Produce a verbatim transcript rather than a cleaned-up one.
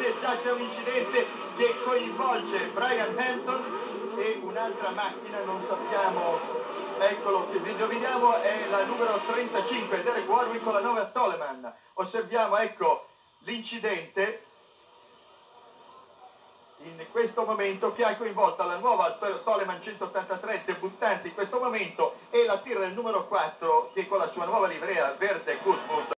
attenzione, già c'è un incidente che coinvolge Brian Hampton e un'altra macchina, non sappiamo, eccolo che video vediamo, è la numero trentacinque, Derek Warwick con la nuova Toleman. Osserviamo, ecco, l'incidente in questo momento che ha coinvolto la nuova Toleman centottantatré debuttante in questo momento e la Tyrrell numero quattro che con la sua nuova livrea verde Goodwood